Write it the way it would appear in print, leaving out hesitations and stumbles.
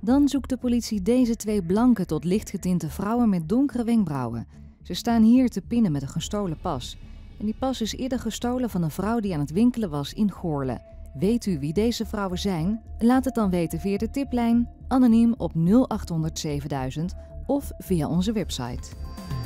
Dan zoekt de politie deze 2 blanke tot lichtgetinte vrouwen met donkere wenkbrauwen. Ze staan hier te pinnen met een gestolen pas. En die pas is eerder gestolen van een vrouw die aan het winkelen was in Goorle. Weet u wie deze vrouwen zijn? Laat het dan weten via de tiplijn, anoniem op 0800 7000 of via onze website.